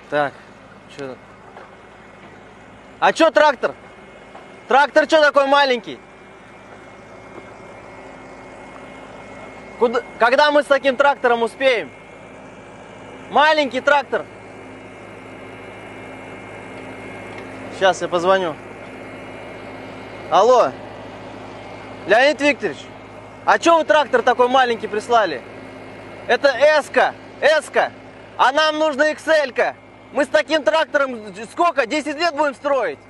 Так, что? А что трактор? Трактор что такой маленький? Когда мы с таким трактором успеем? Маленький трактор. Сейчас я позвоню. Алло, Леонид Викторович, а что вы трактор такой маленький прислали? Это С-ка, а нам нужна XL-ка. Мы с таким трактором сколько, 10 лет будем строить?